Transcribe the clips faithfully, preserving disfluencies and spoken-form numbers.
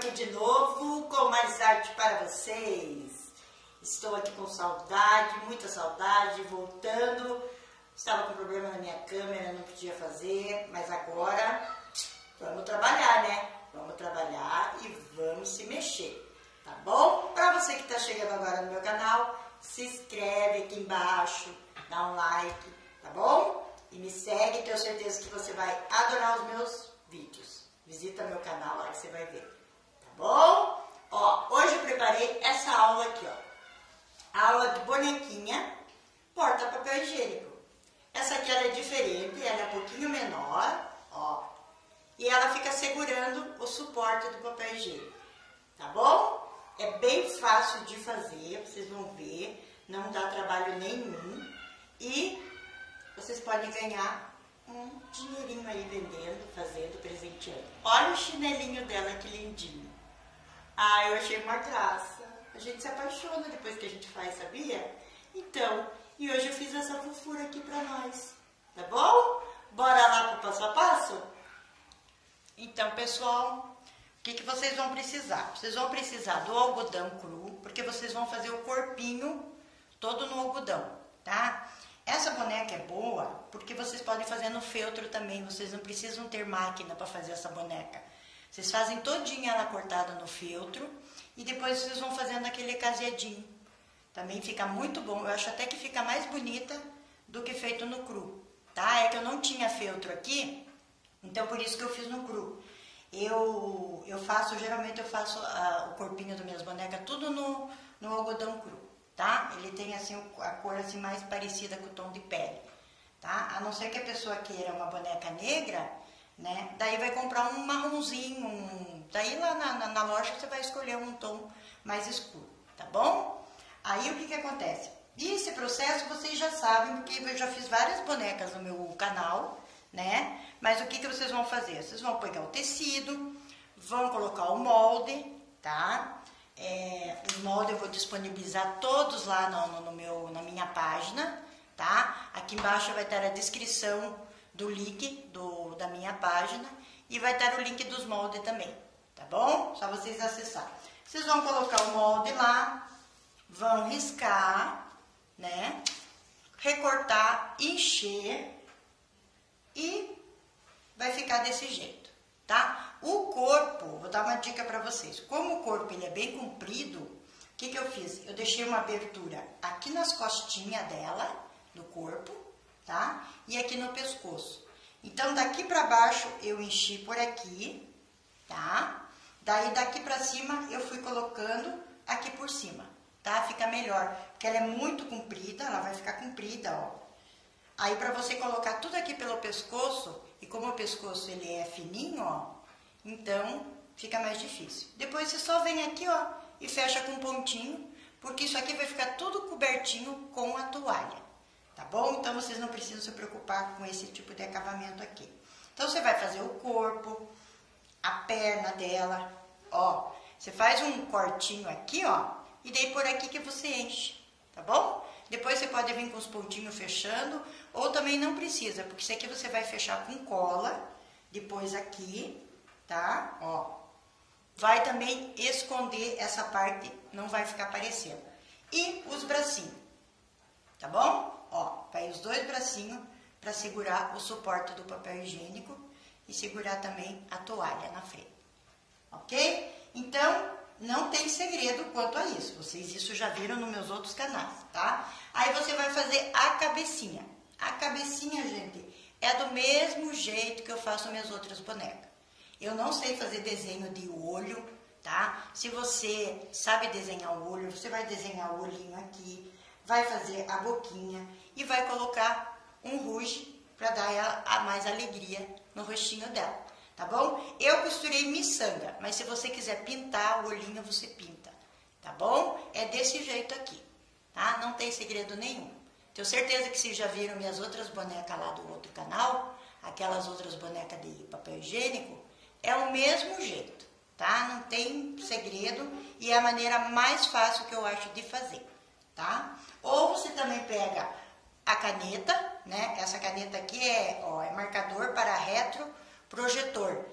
aqui de novo com mais arte para vocês. Estou aqui com saudade, muita saudade, voltando. Estava com problema na minha câmera, não podia fazer, mas agora vamos trabalhar, né? Vamos trabalhar e vamos se mexer, tá bom? Para você que está chegando agora no meu canal, se inscreve aqui embaixo, dá um like, tá bom? E me segue, tenho certeza que você vai adorar os meus vídeos. Visita meu canal lá que você vai ver, tá bom? Ó, hoje eu preparei essa aula aqui, ó. Aula de bonequinha porta-papel higiênico. Essa aqui ela é diferente, ela é um pouquinho menor, ó. E ela fica segurando o suporte do papel higiênico, tá bom? É bem fácil de fazer, vocês vão ver, não dá trabalho nenhum. E vocês podem ganhar um dinheirinho aí vendendo, fazendo, presenteando. Olha o chinelinho dela, que lindinho. Ah, eu achei uma graça. A gente se apaixona depois que a gente faz, sabia? Então, e hoje eu fiz essa fofura aqui pra nós, tá bom? Bora lá pro passo a passo? Então, pessoal, o que, que vocês vão precisar? Vocês vão precisar do algodão cru, porque vocês vão fazer o corpinho todo no algodão, tá? Essa boneca é boa porque vocês podem fazer no feltro também, vocês não precisam ter máquina para fazer essa boneca. Vocês fazem todinha ela cortada no feltro e depois vocês vão fazendo aquele caseadinho. Também fica muito bom, eu acho até que fica mais bonita do que feito no cru, tá? É que eu não tinha feltro aqui, então por isso que eu fiz no cru. Eu, eu faço, geralmente eu faço uh, o corpinho das minhas bonecas tudo no, no algodão cru, tá? Ele tem assim a cor assim mais parecida com o tom de pele, tá? A não ser que a pessoa queira uma boneca negra, né? Daí vai comprar um marronzinho, um... daí lá na, na, na loja você vai escolher um tom mais escuro, tá bom? Aí o que que acontece? E esse processo vocês já sabem, porque eu já fiz várias bonecas no meu canal, né? Mas o que que vocês vão fazer? Vocês vão pegar o tecido, vão colocar o molde, tá? É, os moldes eu vou disponibilizar todos lá no, no meu, na minha página, tá? Aqui embaixo vai estar a descrição do link do, da minha página e vai estar o link dos moldes também, tá bom? Só vocês acessarem. Vocês vão colocar o molde lá, vão riscar, né? Recortar, encher e vai ficar desse jeito, tá? O corpo, vou dar uma dica para vocês. Como o corpo ele é bem comprido, o que que eu fiz? Eu deixei uma abertura aqui nas costinhas dela, do corpo, tá? E aqui no pescoço. Então, daqui para baixo eu enchi por aqui, tá? Daí daqui para cima eu fui colocando aqui por cima, tá? Fica melhor, porque ela é muito comprida, ela vai ficar comprida, ó. Aí para você colocar tudo aqui pelo pescoço, e como o pescoço ele é fininho, ó, então fica mais difícil. Depois você só vem aqui, ó, e fecha com um pontinho, porque isso aqui vai ficar tudo cobertinho com a toalha, tá bom? Então vocês não precisam se preocupar com esse tipo de acabamento aqui. Então você vai fazer o corpo, a perna dela, ó, você faz um cortinho aqui, ó, e daí por aqui que você enche, tá bom? Depois você pode vir com os pontinhos fechando, ou também não precisa, porque isso aqui você vai fechar com cola, depois aqui, tá? Ó, vai também esconder essa parte, não vai ficar aparecendo. E os bracinhos, tá bom? Ó, vai os dois bracinhos para segurar o suporte do papel higiênico e segurar também a toalha na frente, ok? Então, não tem segredo quanto a isso, vocês isso já viram nos meus outros canais, tá? Aí você vai fazer a cabecinha. A cabecinha, gente, é do mesmo jeito que eu faço minhas outras bonecas. Eu não sei fazer desenho de olho, tá? Se você sabe desenhar o olho, você vai desenhar o olhinho aqui, vai fazer a boquinha e vai colocar um rouge para dar a mais alegria no rostinho dela. Tá bom? Eu costurei miçanga, mas se você quiser pintar o olhinho, você pinta, tá bom? É desse jeito aqui, tá? Não tem segredo nenhum. Tenho certeza que vocês já viram minhas outras bonecas lá do outro canal, aquelas outras bonecas de papel higiênico, é o mesmo jeito, tá? Não tem segredo e é a maneira mais fácil que eu acho de fazer, tá? Ou você também pega a caneta, né? Essa caneta aqui é, ó, é marcador para retro projetor.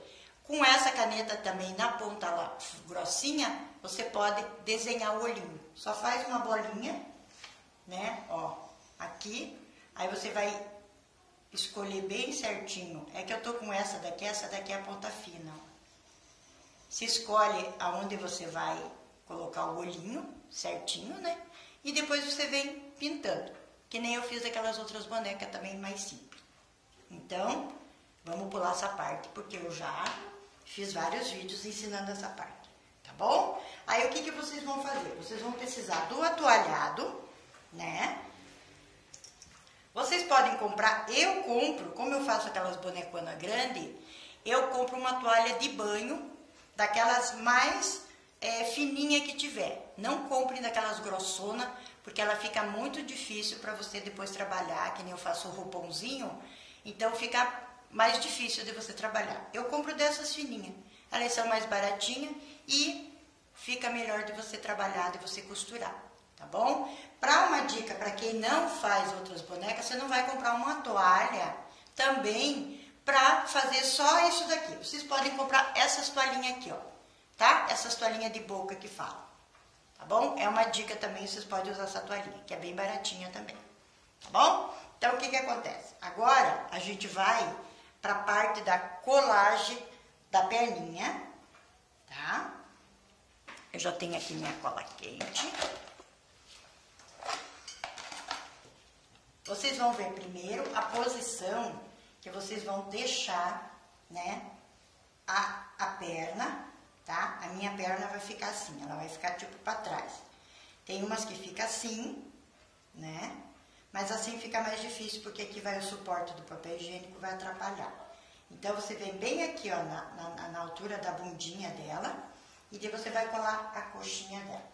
Com essa caneta também na ponta lá, grossinha, você pode desenhar o olhinho. Só faz uma bolinha, né? Ó, aqui. Aí você vai escolher bem certinho. É que eu tô com essa daqui, essa daqui é a ponta fina. Ó. Se escolhe aonde você vai colocar o olhinho certinho, né? E depois você vem pintando. Que nem eu fiz aquelas outras bonecas também mais simples. Então, vamos pular essa parte, porque eu já fiz vários vídeos ensinando essa parte, tá bom? Aí o que, que vocês vão fazer? Vocês vão precisar do atualhado, né? Vocês podem comprar, eu compro, como eu faço aquelas boneconas grandes, eu compro uma toalha de banho, daquelas mais é, fininha que tiver. Não compre daquelas grossonas, porque ela fica muito difícil para você depois trabalhar, que nem eu faço o roupãozinho, então fica mais difícil de você trabalhar. Eu compro dessas fininhas, elas são mais baratinhas e fica melhor de você trabalhar, de você costurar, tá bom? Para uma dica, para quem não faz outras bonecas, você não vai comprar uma toalha também para fazer só isso daqui. Vocês podem comprar essas toalhinhas aqui, ó, tá? Essas toalhinhas de boca que falam, tá bom? É uma dica também, vocês podem usar essa toalhinha, que é bem baratinha também, tá bom? Então, o que que acontece? Agora, a gente vai para a parte da colagem da perninha, tá? Eu já tenho aqui minha cola quente. Vocês vão ver primeiro a posição que vocês vão deixar, né, a, a perna, tá? A minha perna vai ficar assim, ela vai ficar tipo para trás. Tem umas que fica assim, né? Mas assim fica mais difícil, porque aqui vai o suporte do papel higiênico, vai atrapalhar. Então, você vem bem aqui, ó, na, na, na altura da bundinha dela, e daí você vai colar a coxinha dela.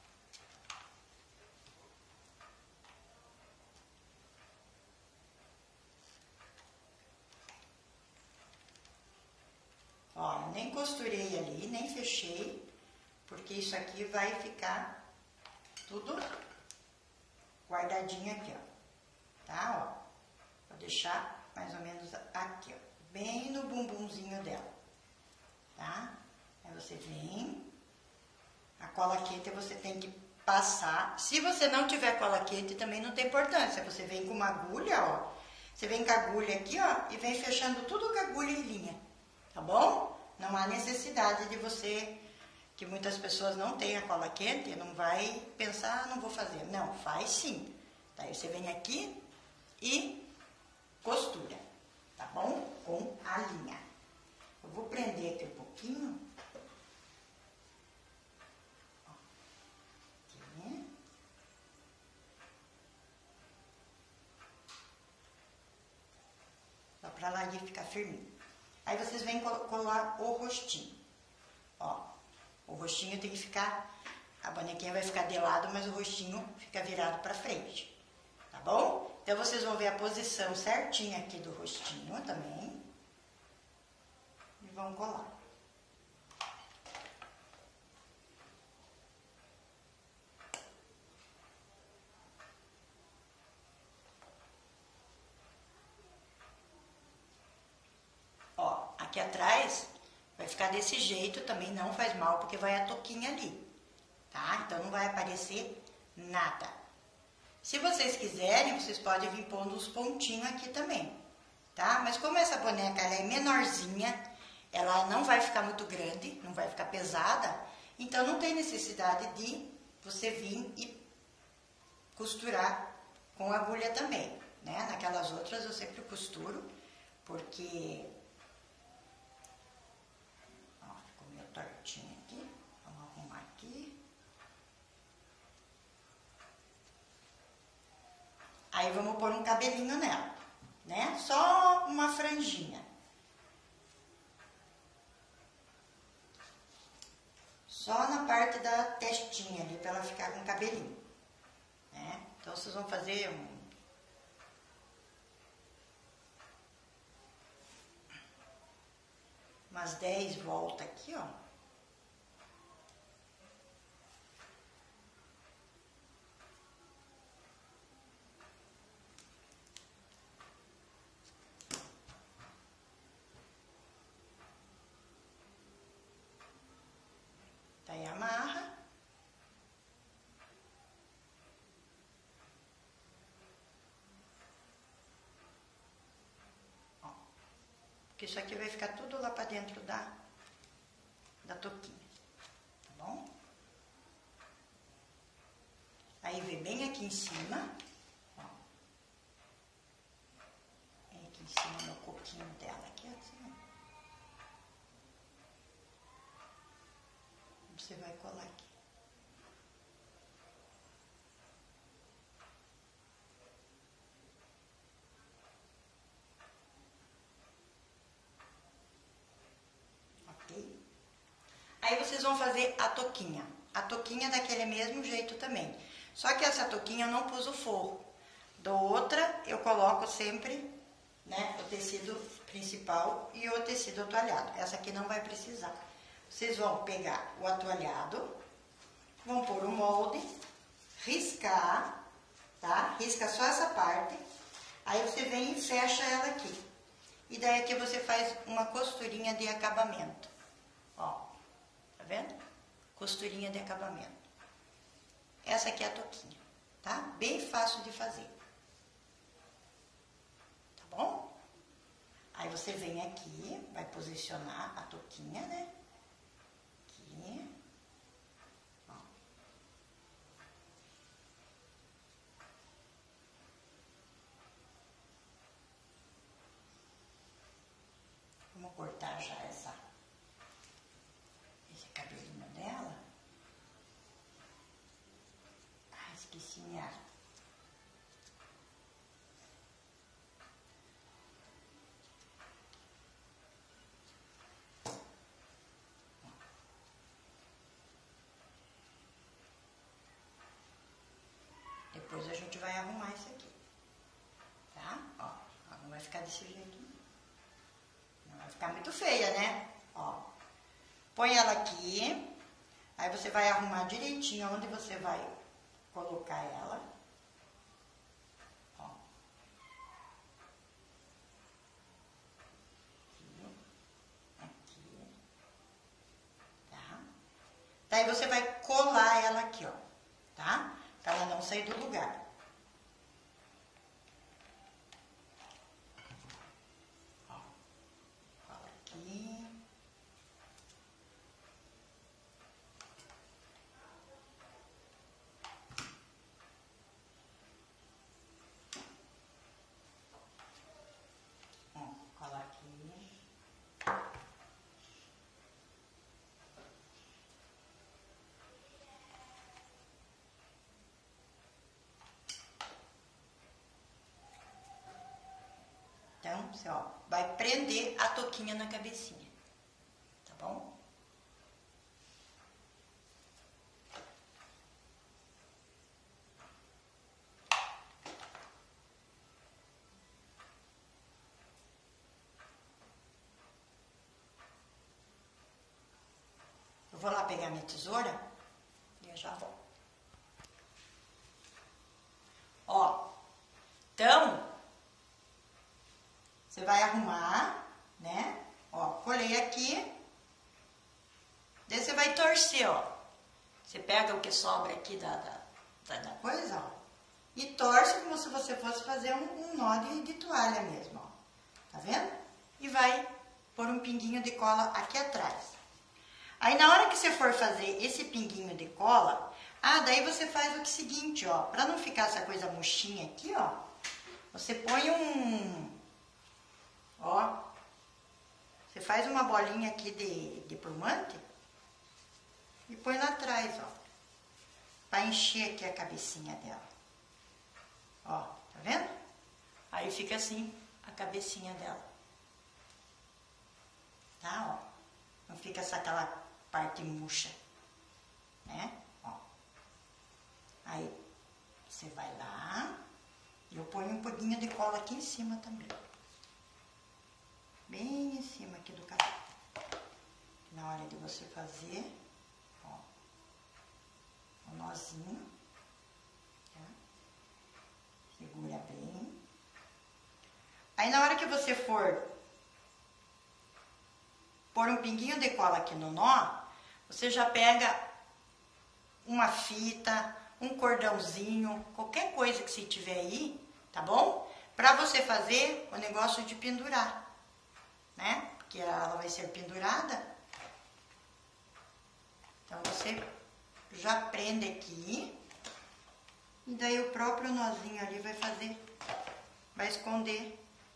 Ó, eu nem costurei ali, nem fechei, porque isso aqui vai ficar tudo guardadinho aqui, ó. Tá, ó. Vou deixar mais ou menos aqui, ó, bem no bumbumzinho dela, tá? Aí você vem, a cola quente você tem que passar. Se você não tiver cola quente, também não tem importância. Você vem com uma agulha, ó. Você vem com a agulha aqui, ó, e vem fechando tudo com a agulha em linha, tá bom? Não há necessidade de você, que muitas pessoas não têm a cola quente, não vai pensar, ah, não vou fazer. Não, faz sim. Daí você vem aqui e costura, tá bom? Com a linha. Eu vou prender aqui um pouquinho. Aqui. Só pra lá de ficar firminho. Aí vocês vêm colar o rostinho. Ó, o rostinho tem que ficar, a bonequinha vai ficar de lado, mas o rostinho fica virado pra frente. Tá bom? Então, vocês vão ver a posição certinha aqui do rostinho também. E vão colar. Ó, aqui atrás vai ficar desse jeito, também não faz mal, porque vai a touquinha ali, tá? Então, não vai aparecer nada. Se vocês quiserem, vocês podem vir pondo os pontinhos aqui também, tá? Mas como essa boneca ela é menorzinha, ela não vai ficar muito grande, não vai ficar pesada, então não tem necessidade de você vir e costurar com agulha também, né? Naquelas outras eu sempre costuro, porque... Ó, ficou meio tortinho aqui, vamos arrumar aqui. Aí vamos pôr um cabelinho nela, né? Só uma franjinha. Só na parte da testinha ali, para ela ficar com cabelinho, né? Então, vocês vão fazer um... umas dez voltas aqui, ó. porque isso aqui vai ficar tudo lá pra dentro da, da touquinha, tá bom? Aí vem bem aqui em cima, ó. Vem aqui em cima no coquinho dela, aqui assim, ó. Você vai colar aqui. Ok? Aí vocês vão fazer a touquinha. A touquinha daquele mesmo jeito também. Só que essa touquinha eu não pus o forro. Do outra eu coloco sempre, né, o tecido principal e o tecido atualhado. Essa aqui não vai precisar. Vocês vão pegar o atualhado, vão pôr o molde, riscar, tá? Risca só essa parte. Aí você vem e fecha ela aqui. E daí aqui você faz uma costurinha de acabamento. Ó, tá vendo? Costurinha de acabamento. Essa aqui é a touquinha, tá? Bem fácil de fazer. Tá bom? Aí você vem aqui, vai posicionar a touquinha, né? Aqui. Ó. Vamos cortar já essa, esse cabelinho dela. Ah, esqueci minha... Depois a gente vai arrumar isso aqui, tá? Ó, não vai ficar desse jeito, não vai ficar muito feia, né? Ó, põe ela aqui, aí você vai arrumar direitinho onde você vai colocar ela. Ó. Aqui, aqui, tá? Daí você vai colar ela aqui, ó, tá? Pra ela não sair do lugar. Ó, cola aqui. Ó, cola aqui. Então, você, ó, vai prender a touquinha na cabecinha, tá bom? Eu vou lá pegar minha tesoura e eu já volto. Ó, então... Você vai arrumar, né? Ó, colei aqui. Daí você vai torcer, ó. Você pega o que sobra aqui da, da, da coisa, ó. E torce como se você fosse fazer um, um nó de, de toalha mesmo, ó. Tá vendo? E vai pôr um pinguinho de cola aqui atrás. Aí na hora que você for fazer esse pinguinho de cola, ah, daí você faz o seguinte, ó. Pra não ficar essa coisa murchinha aqui, ó. Você põe um... Ó, você faz uma bolinha aqui de, de plumante e põe lá atrás, ó, pra encher aqui a cabecinha dela. Ó, tá vendo? Aí fica assim a cabecinha dela. Tá, ó. Não fica essa aquela parte murcha, né? Ó. Aí você vai lá e eu ponho um pouquinho de cola aqui em cima também. Bem em cima aqui do cabelo. Na hora de você fazer, ó, um nozinho, tá? Segura bem. Aí na hora que você for pôr um pinguinho de cola aqui no nó, você já pega uma fita, um cordãozinho, qualquer coisa que você tiver aí, tá bom? Pra você fazer o negócio de pendurar. né? Porque ela vai ser pendurada. Então, você já prende aqui. E daí o próprio nozinho ali vai fazer, vai esconder.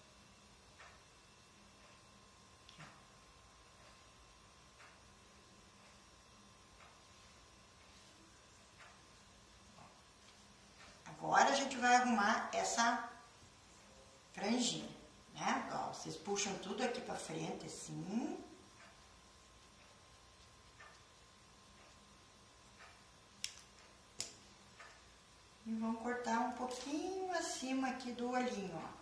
Agora a gente vai arrumar essa franjinha, né? Ó, vocês puxam tudo aqui pra frente assim. E vão cortar um pouquinho acima aqui do olhinho, ó.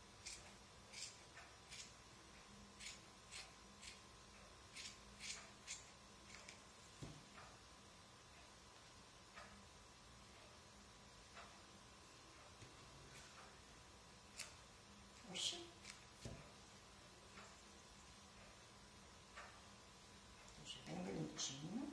Oxi. Deixa bem bonitinho.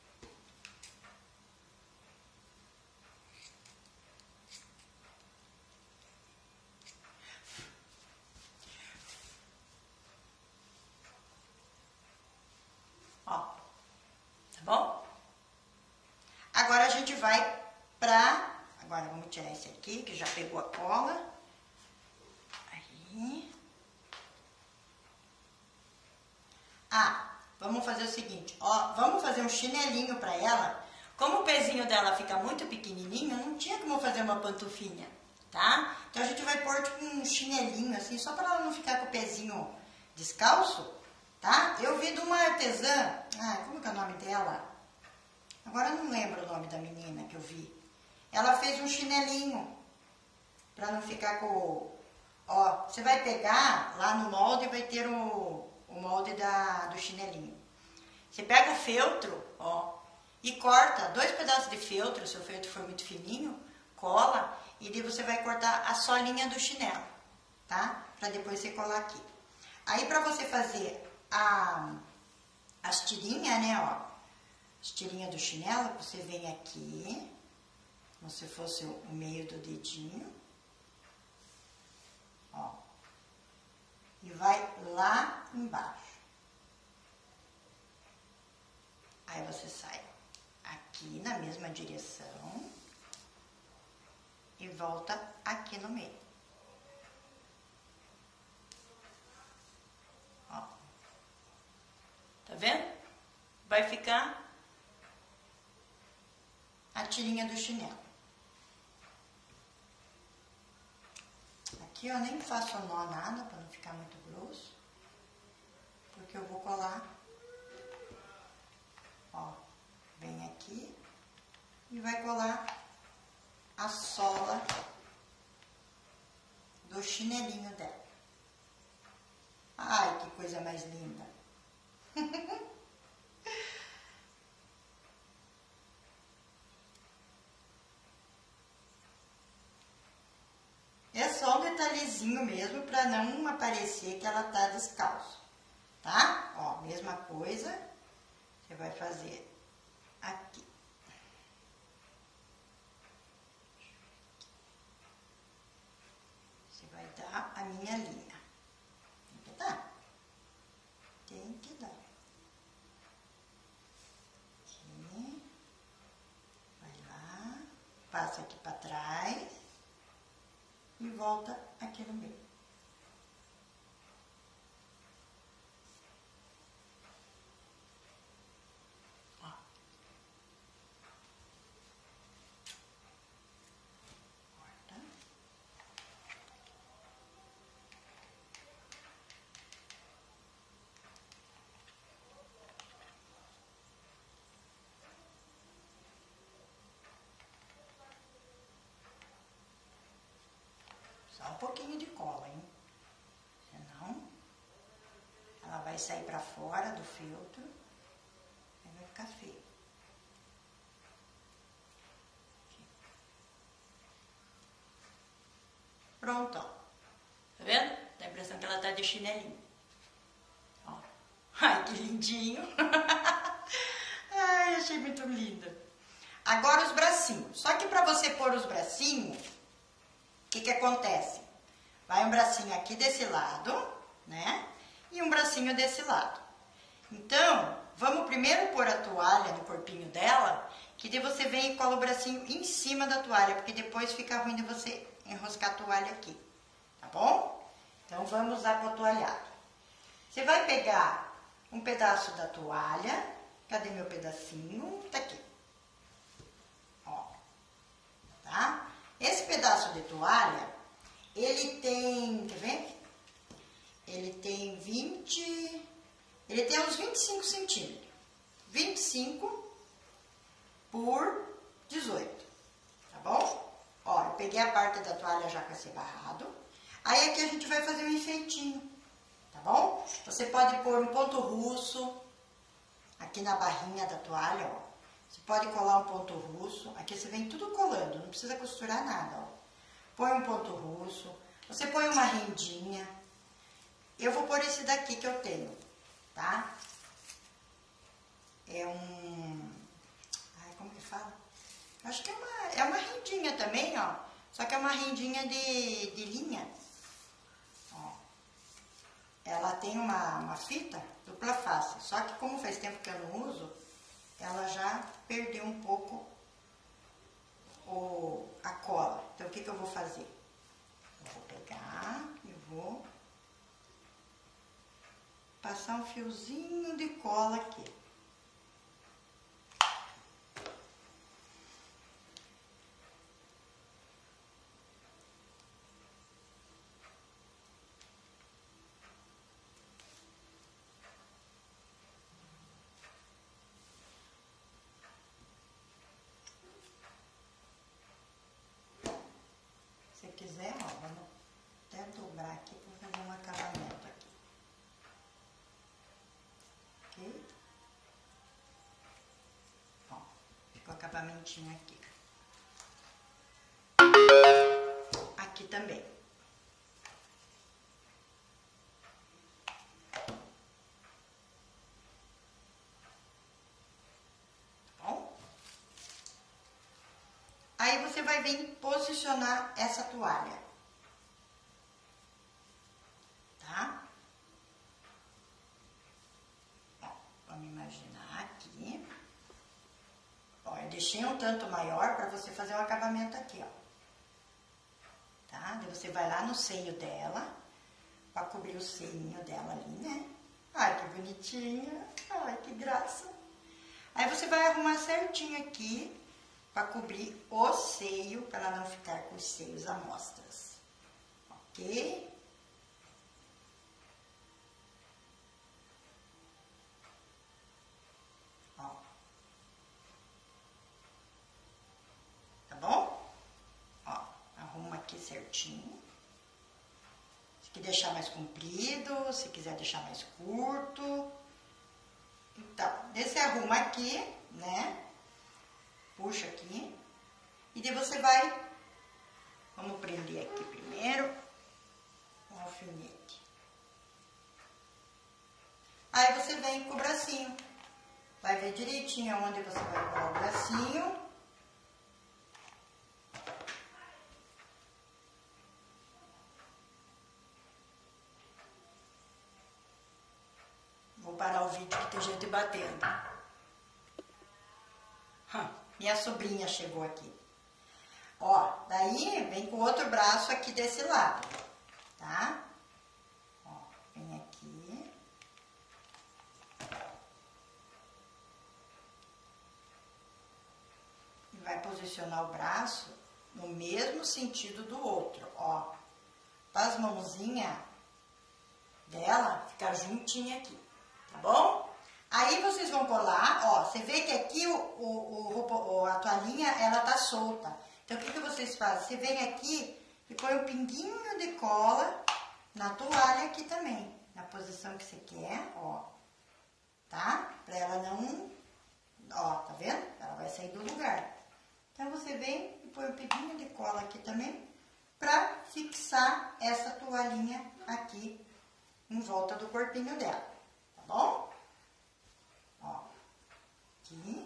Bom, agora a gente vai pra... Agora vamos tirar esse aqui, que já pegou a cola. Aí. Ah, vamos fazer o seguinte, ó, vamos fazer um chinelinho pra ela. Como o pezinho dela fica muito pequenininho, não tinha como fazer uma pantufinha, tá? Então a gente vai pôr tipo um chinelinho assim, só pra ela não ficar com o pezinho descalço. Tá? Eu vi de uma artesã, ah, como que é o nome dela? Agora eu não lembro o nome da menina que eu vi. Ela fez um chinelinho, pra não ficar com... Ó, você vai pegar lá no molde, vai ter o, o molde da, do chinelinho. Você pega o feltro, ó, e corta dois pedaços de feltro, se o feltro for muito fininho, cola, e daí você vai cortar a solinha do chinelo, tá? Pra depois você colar aqui. Aí pra você fazer... A, as tirinhas, né, ó, as tirinhas do chinelo, você vem aqui, como se fosse o meio do dedinho, ó, e vai lá embaixo. Aí você sai aqui na mesma direção e volta aqui no meio. Tá vendo? Vai ficar a tirinha do chinelo. Aqui eu nem faço nó nada, para não ficar muito grosso. Porque eu vou colar. Ó, vem aqui e vai colar a sola do chinelinho dela. Ai, que coisa mais linda! É só um detalhezinho mesmo para não aparecer que ela tá descalço, tá? Ó, mesma coisa, você vai fazer aqui. Você vai dar a minha linha. Tem que dar. Tem que dar. Passa aqui para trás e volta aqui no meio. Ó. Corta. Só um pouquinho de cola, hein? Senão ela vai sair pra fora do feltro e vai ficar feio. Aqui. Pronto, ó. Tá vendo? Dá a impressão que ela tá de chinelinho. Ó. Ai, que lindinho. Ai, achei muito linda. Agora os bracinhos. Só que pra você pôr os bracinhos, o que que acontece? Vai um bracinho aqui desse lado, né? e um bracinho desse lado. Então, vamos primeiro pôr a toalha no corpinho dela, que daí você vem e cola o bracinho em cima da toalha, porque depois fica ruim de você enroscar a toalha aqui, tá bom? Então, vamos usar com a toalhada. Você vai pegar um pedaço da toalha, cadê meu pedacinho? Tá aqui. Ó, tá? Esse pedaço de toalha, ele tem, quer ver? Ele tem vinte, ele tem uns vinte e cinco centímetros. vinte e cinco por dezoito, tá bom? Ó, eu peguei a parte da toalha já com esse barrado. Aí aqui a gente vai fazer um enfeitinho, tá bom? Você pode pôr um ponto russo aqui na barrinha da toalha, ó. Você pode colar um ponto russo. Aqui você vem tudo colando, não precisa costurar nada, ó. Põe um ponto russo. Você põe uma rendinha. Eu vou pôr esse daqui que eu tenho, tá? É um... Ai, como que fala? Acho que é uma, é uma rendinha também, ó. Só que é uma rendinha de, de linha. Ó. Ela tem uma, uma fita dupla face. Só que como faz tempo que eu não uso, ela já perdeu um pouco o, a cola. Então, o que, que eu vou fazer? Eu vou pegar e vou passar um fiozinho de cola aqui. Se quiser, ó, vamos até dobrar aqui para fazer um acabamento aqui. Ok? Ó, ficou o acabamentinho aqui. Aqui também. Tá bom? Aí você vai vir posicionar essa toalha. Tá? Ó, vamos imaginar aqui. Ó, eu deixei um tanto maior para você fazer o acabamento aqui, ó. Tá? Daí você vai lá no seio dela, para cobrir o seinho dela ali, né? Ai, que bonitinha. Ai, que graça. Aí você vai arrumar certinho aqui, para cobrir o seio, para ela não ficar com os seios à mostras. Ok? Ó. Tá bom? Ó, arruma aqui certinho. Se quiser deixar mais comprido, se quiser deixar mais curto. Então, daí você arruma aqui, né? Puxa aqui. E daí você vai... Vamos prender aqui primeiro. Um alfinete. Aí você vem com o bracinho. Vai ver direitinho onde você vai colar o bracinho. Vou parar o vídeo que tem gente batendo. Hum, minha sobrinha chegou aqui. Ó, daí vem com o outro braço aqui desse lado, tá? Ó, vem aqui. E vai posicionar o braço no mesmo sentido do outro, ó. Para as mãozinhas dela ficar juntinha aqui, tá bom? Aí vocês vão colar, ó, você vê que aqui o, o, o, a toalhinha, ela tá solta. Então, o que, que vocês fazem? Você vem aqui e põe um pinguinho de cola na toalha aqui também, na posição que você quer, ó, tá? Pra ela não, ó, tá vendo? Ela vai sair do lugar. Então, você vem e põe um pinguinho de cola aqui também, pra fixar essa toalhinha aqui em volta do corpinho dela, tá bom? Ó, aqui.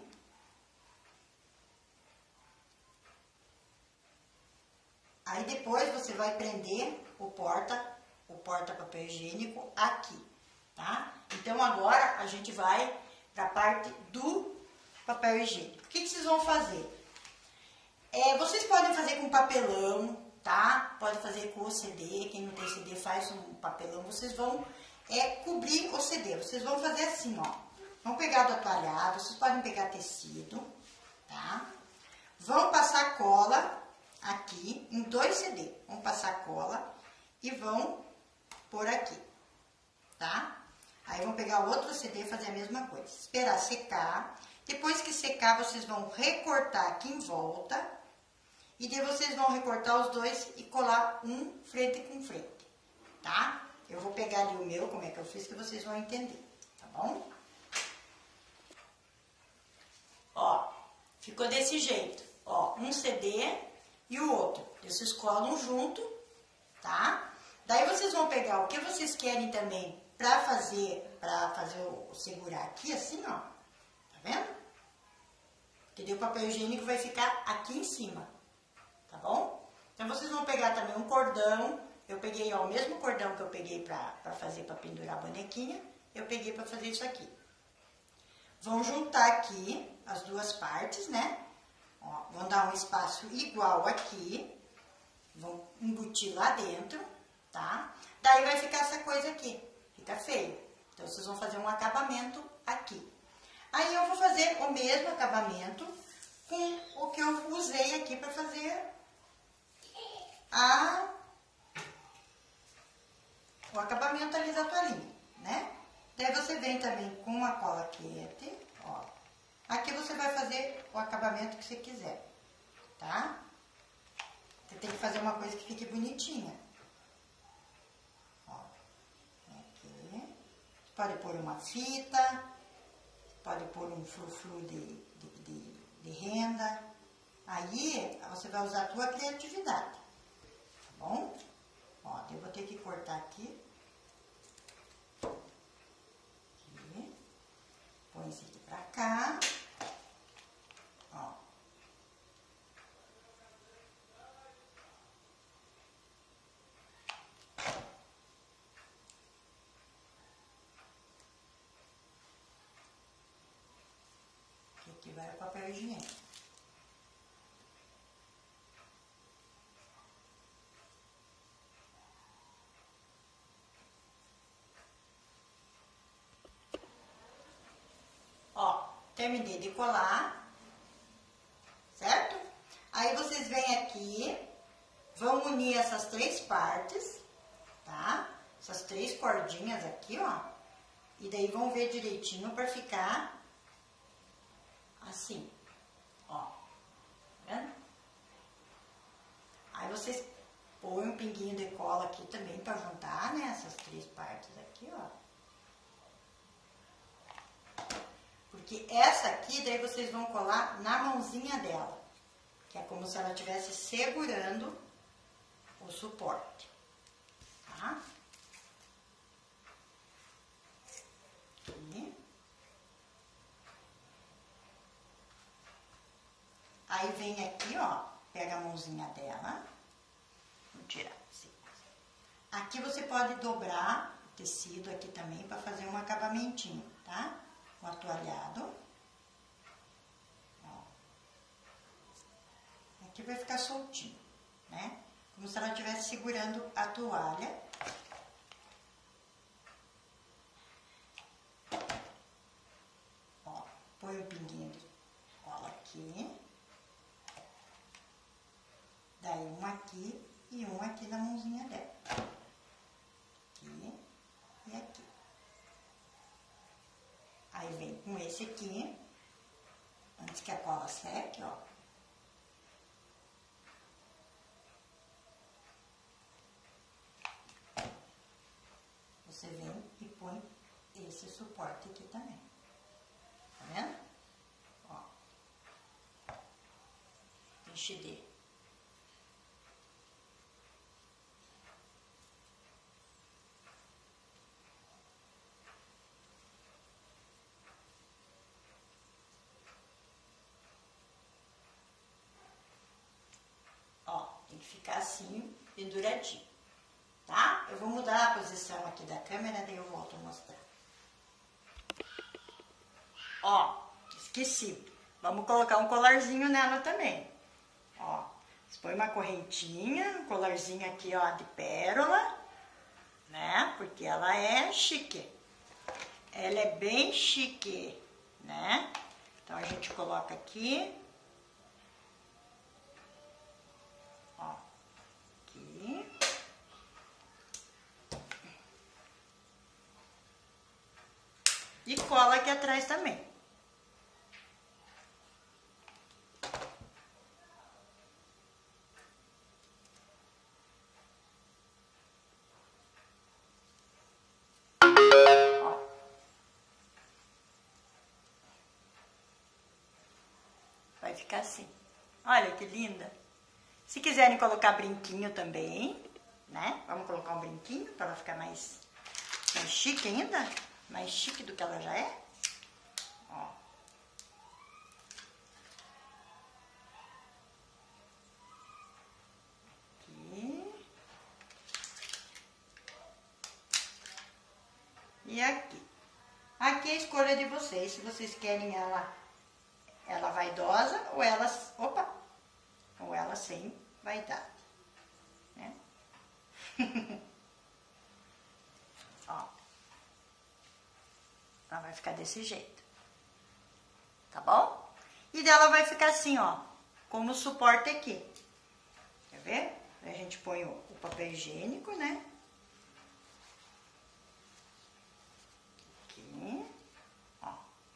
Aí depois você vai prender o porta, o porta papel higiênico aqui. tá? Então agora a gente vai para a parte do papel higiênico. O que, que vocês vão fazer? É, vocês podem fazer com papelão, tá? Pode fazer com o C D, quem não tem C D faz um papelão. Vocês vão é, cobrir o C D, vocês vão fazer assim, ó. Vão pegar do atualhado, vocês podem pegar tecido, tá? Vão passar cola aqui em dois C D. Vão passar cola e vão pôr aqui, tá? Aí vão pegar o outro C D e fazer a mesma coisa. Esperar secar. Depois que secar, vocês vão recortar aqui em volta. E daí vocês vão recortar os dois e colar um frente com frente, tá? Eu vou pegar ali o meu, como é que eu fiz, que vocês vão entender, tá bom? Ó, ficou desse jeito. Ó, um C D e o outro. Vocês colam junto, tá? Daí vocês vão pegar o que vocês querem também pra fazer, pra fazer o, segurar aqui, assim, ó. Tá vendo? Porque daí o papel higiênico vai ficar aqui em cima, tá bom? Então vocês vão pegar também um cordão. Eu peguei, ó, o mesmo cordão que eu peguei pra, pra fazer, pra pendurar a bonequinha, eu peguei pra fazer isso aqui. Vão juntar aqui as duas partes, né? Ó, vão dar um espaço igual aqui, vão embutir lá dentro, tá? Daí vai ficar essa coisa aqui, fica feio. Então, vocês vão fazer um acabamento aqui. Aí, eu vou fazer o mesmo acabamento com o que eu usei aqui para fazer a, o acabamento ali da toalhinha, né? Daí, você vem também com a cola quente, ó. Aqui você vai fazer o acabamento que você quiser, tá? Você tem que fazer uma coisa que fique bonitinha. Ó, aqui. Pode pôr uma fita, pode pôr um frufru de, de, de, de renda. Aí, você vai usar a tua criatividade, tá bom? Ó, eu vou ter que cortar aqui. Aqui. Põe esse aqui pra cá. Ó. Aqui vai o papel higiênico. Ó, terminei de colar, certo? Aí vocês vêm aqui, vão unir essas três partes, tá? Essas três cordinhas aqui, ó. E daí vão ver direitinho pra ficar assim, ó. Tá vendo? Aí vocês põem um pinguinho de cola aqui também pra juntar, né? Essas três partes aqui, ó. Porque essa aqui, daí vocês vão colar na mãozinha dela. Que é como se ela estivesse segurando o suporte. Tá? Aqui. Aí vem aqui, ó. Pega a mãozinha dela. Vou tirar assim. Aqui você pode dobrar o tecido aqui também para fazer um acabamentinho, tá? Um atualhado. Ó. Aqui vai ficar soltinho, né? Como se ela estivesse segurando a toalha. Ó, põe o pinguinho de cola aqui. Daí um aqui e um aqui na mãozinha dela. Aqui e aqui. Aí vem com esse aqui, antes que a cola seque, ó. Você vem e põe esse suporte aqui também. Tá vendo? Ó. Enche de. Tem que ficar assim, penduradinho, tá? Eu vou mudar a posição aqui da câmera, daí eu volto a mostrar. Ó, esqueci. Vamos colocar um colarzinho nela também. Ó, você põe uma correntinha, um colarzinho aqui, ó, de pérola, né? Porque ela é chique. Ela é bem chique, né? Então, a gente coloca aqui. Ó, aqui. E cola aqui atrás também. Ó. Vai ficar assim. Olha que linda. Se quiserem colocar brinquinho também, né? Vamos colocar um brinquinho para ela ficar mais, mais chique ainda. Mais chique do que ela já é. Ó. Aqui. E aqui. Aqui é a escolha de vocês. Se vocês querem ela, ela vaidosa ou ela, opa, ou ela sem vaidade, né? Ó. Ela vai ficar desse jeito, tá bom? E dela vai ficar assim, ó, como suporte aqui. Quer ver? Aí a gente põe o, o papel higiênico, né? Aqui, ó.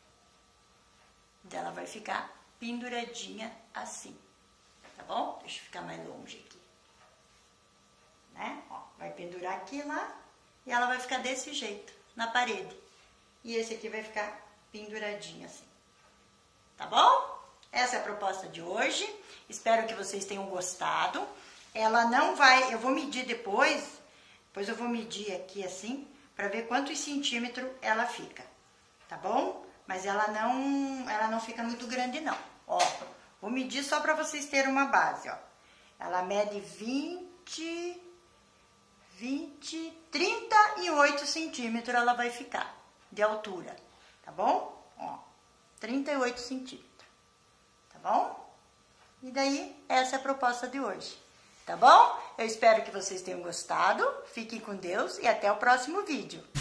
Dela vai ficar penduradinha assim, tá bom? Deixa eu ficar mais longe aqui, né? Ó, vai pendurar aqui lá e ela vai ficar desse jeito, na parede. E esse aqui vai ficar penduradinho assim. Tá bom? Essa é a proposta de hoje. Espero que vocês tenham gostado. Ela não vai... Eu vou medir depois. Depois eu vou medir aqui assim, para ver quantos centímetros ela fica. Tá bom? Mas ela não, ela não fica muito grande não. Ó, vou medir só para vocês terem uma base, ó. Ela mede vinte, vinte, trinta e oito centímetros ela vai ficar. De altura, tá bom? Ó, trinta e oito centímetros, tá bom? E daí, essa é a proposta de hoje, tá bom? Eu espero que vocês tenham gostado, fiquem com Deus e até o próximo vídeo.